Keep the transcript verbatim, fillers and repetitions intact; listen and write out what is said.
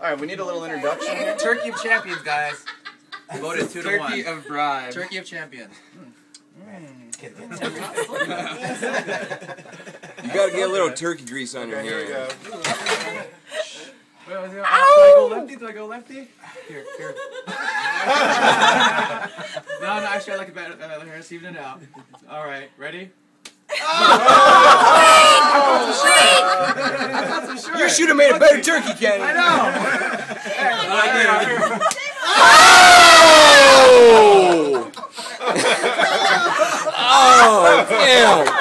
right, we need a little introduction here. Turkey of champions, guys. Voted two to one. Turkey of bribe. Turkey of champions. You gotta get a little turkey grease on your Okay, here we hand. go. Wait, was it, uh, do I go lefty? Do I go lefty? Here, here. no, no, actually, I like it better. Uh, here, let's even it out. All right, ready? You should have made a better turkey, Kenny. I know. Oh! Oh, damn!